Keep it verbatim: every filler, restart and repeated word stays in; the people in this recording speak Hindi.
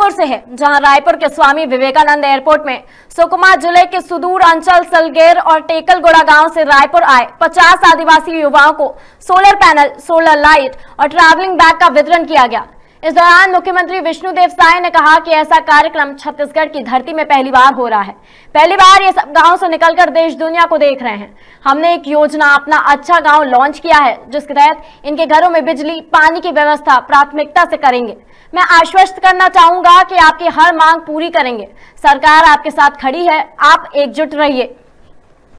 रायपुर से है, जहां रायपुर के स्वामी विवेकानंद एयरपोर्ट में सुकमा जिले के सुदूर अंचल सलगेर और टेकलगुड़ा गांव से रायपुर आए पचास आदिवासी युवाओं को सोलर पैनल, सोलर लाइट और ट्रैवलिंग बैग का वितरण किया गया। इस दौरान मुख्यमंत्री विष्णुदेव साय ने कहा कि ऐसा कार्यक्रम छत्तीसगढ़ की धरती में पहली बार हो रहा है। पहली बार ये सब गांव से निकलकर देश दुनिया को देख रहे हैं। हमने एक योजना अपना अच्छा गांव लॉन्च किया है, जिसके तहत इनके घरों में बिजली, पानी की व्यवस्था प्राथमिकता से करेंगे। मैं आश्वस्त करना चाहूंगा कि आपकी हर मांग पूरी करेंगे। सरकार आपके साथ खड़ी है, आप एकजुट रहिए।